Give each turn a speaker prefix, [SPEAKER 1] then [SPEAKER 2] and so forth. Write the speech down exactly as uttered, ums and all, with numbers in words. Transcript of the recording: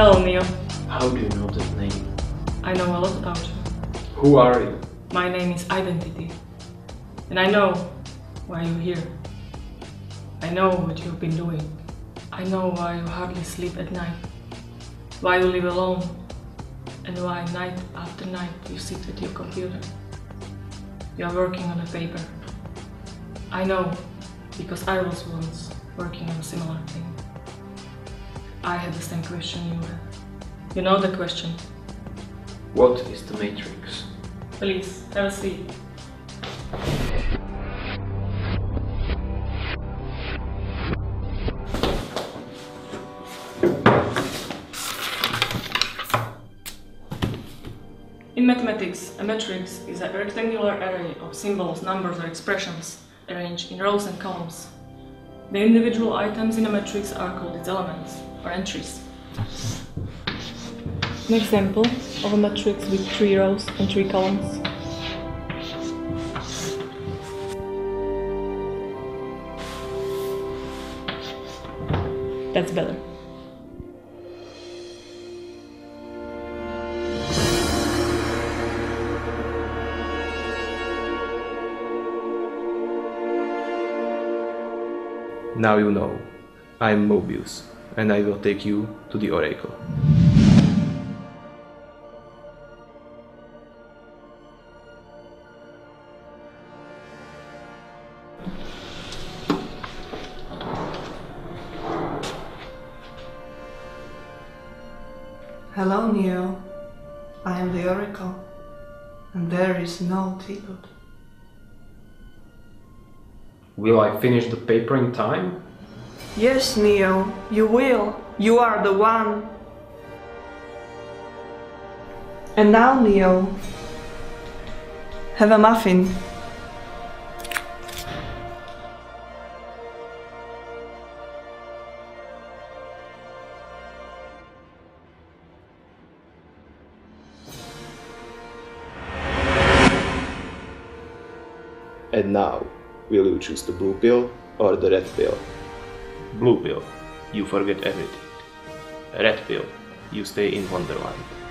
[SPEAKER 1] Hello, Neo.
[SPEAKER 2] How do you know that name?
[SPEAKER 1] I know a lot about you.
[SPEAKER 2] Who are you?
[SPEAKER 1] My name is Identity. And I know why you're here. I know what you've been doing. I know why you hardly sleep at night. Why you live alone. And why night after night you sit at your computer. You are working on a paper. I know, because I was once working on a similar thing. I had the same question you had. You know the question.
[SPEAKER 2] What is the Matrix?
[SPEAKER 1] Please, have a seat. In mathematics, a matrix is a rectangular array of symbols, numbers or expressions arranged in rows and columns. The individual items in a matrix are called its elements, or entries. An example of a matrix with three rows and three columns. That's better.
[SPEAKER 2] Now you know. I am Mobius, and I will take you to the Oracle.
[SPEAKER 3] Hello, Neo. I am the Oracle, and there is no ticket.
[SPEAKER 2] Will I finish the paper in time?
[SPEAKER 3] Yes, Neo, you will. You are the one. And now, Neo, have a muffin.
[SPEAKER 2] And now, will you choose the blue pill or the red pill? Blue pill, you forget everything. Red pill, you stay in Wonderland.